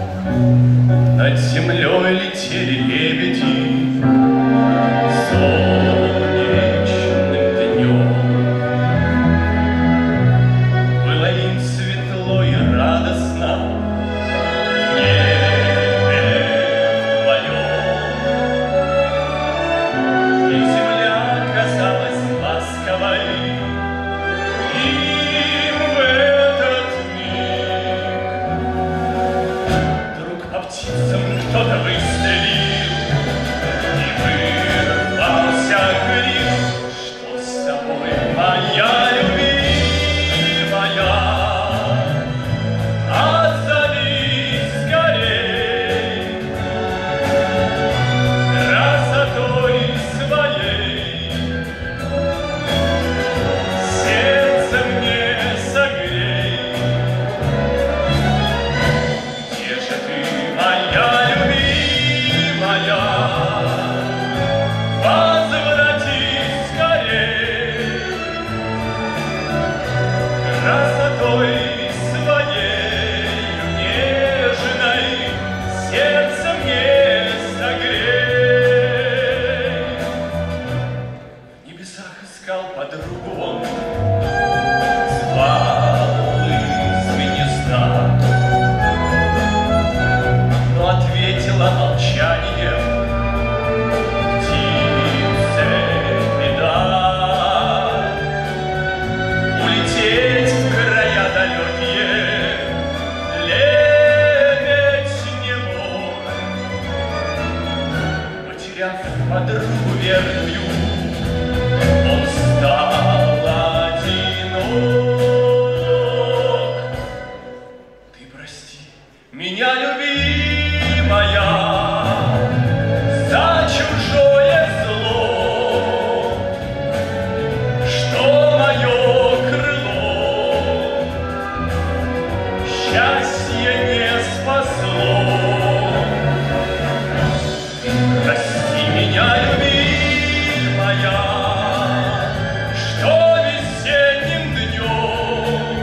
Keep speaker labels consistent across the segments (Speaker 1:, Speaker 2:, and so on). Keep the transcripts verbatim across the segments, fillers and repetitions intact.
Speaker 1: Над землей летели лебеди солнечным днем. Было им светло и радостно в небе вдвоем. И земля казалась ласковой им в этот миг. Вдруг по птицам кто-то выстрелил, и вырвался крик: что с тобой, моя любимая? Отзовись скорей красотой своей, сердце мне согрей. Где же ты, моя любимая? Возвратись скорей красотой своей нежной, сердце мне согрей. В небесах искал подругу он, звал из гнезда, но ответила молчанием птице беда. Улететь в края далекие лебедь не мог. Потеряв подругу верную, он стал одинок. Ты прости меня, любимая, за чужое зло, что мое крыло счастье не спасло. Прости меня, любимая, что весенним днем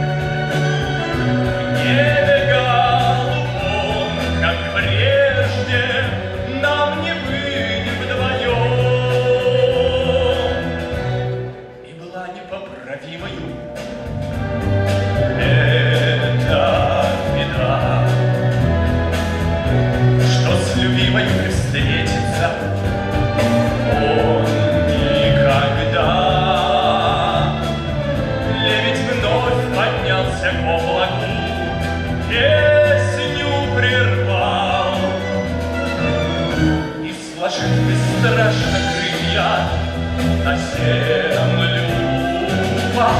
Speaker 1: в небе голубом, как прежде, нам не быть вдвоем. И была непоправимою эта беда, что с любимой встретиться он никогда. Лебедь вновь поднялся к облаку, песню прервал и, сложив бесстрашно крылья, на землю упал.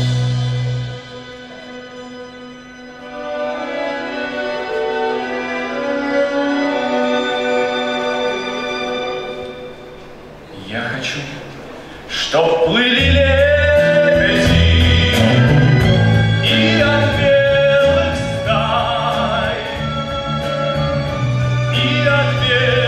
Speaker 1: Я хочу, чтоб плыли лебеди и от белых стай, и от белых